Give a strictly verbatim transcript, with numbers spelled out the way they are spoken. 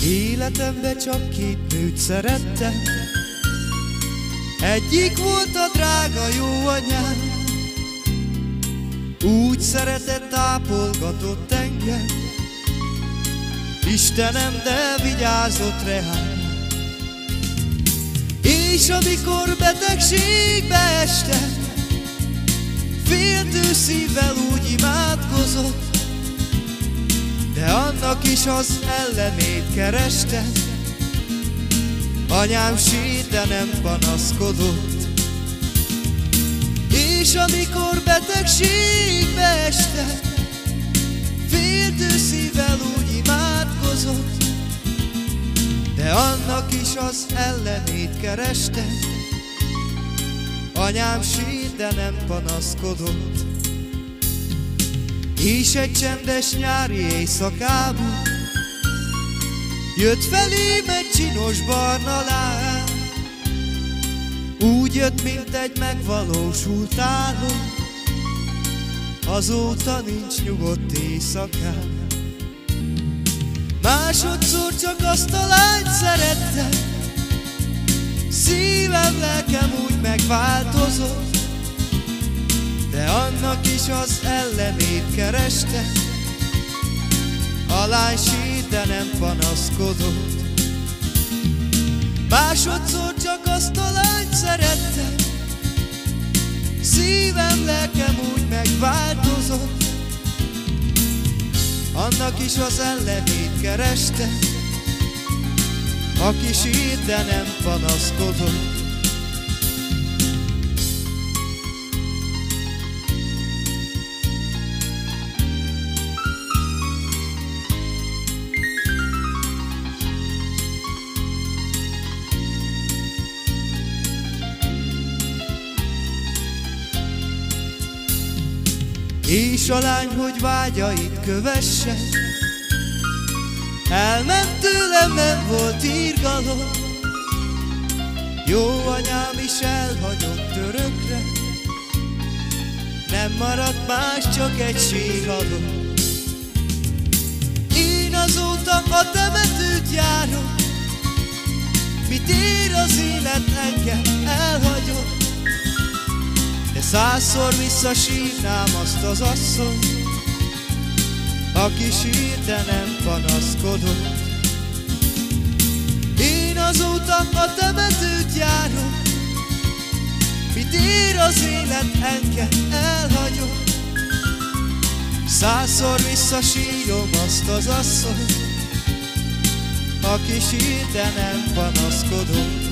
Életemben csak két nőt szerettem, egyik volt a drága jó anyám. Úgy szeretett, ápolgatott engem, Istenem, de vigyázott rám. És amikor betegségbe estem, féltő szívvel úgy imádkozott, de annak is az ellenét kerestem. Anyám sírt, de nem panaszkodott. És amikor betegségbe estem, féltő szívvel úgy imádkozott, de annak is az ellenét kerestem. Anyám sírt, de nem panaszkodott. És egy csendes nyári éjszakában jött felém egy csinos barna lány. Úgy jött, mint egy megvalósult álom, azóta nincs nyugodt éjszakám. Másodszor csak azt a lányt szerettem, szívem, lelkem úgy megváltozott, de annak is az ellenét kerestem. A lány sírt, de nem panaszkodott. Másodszor csak azt a lányt szerettem, szívem, lelkem úgy megváltozott, annak is az ellenét kerestem. Aki sírt, de nem panaszkodott. És a lány, hogy vágyait kövesse, elment tőlem, nem volt irgalom. Jó anyám is elhagyott örökre, nem maradt más, csak egy sírhalom. Én azóta a temetőt járom, mit ér az élet, engem elhagyott. De százszor visszasírnám azt az asszonyt, aki sírt, de nem panaszkodott. Én azóta a temetőt járom, mit ér az élet, engem elhagyott. Százszor visszasírom azt az asszonyt, aki sírt, de nem panaszkodott.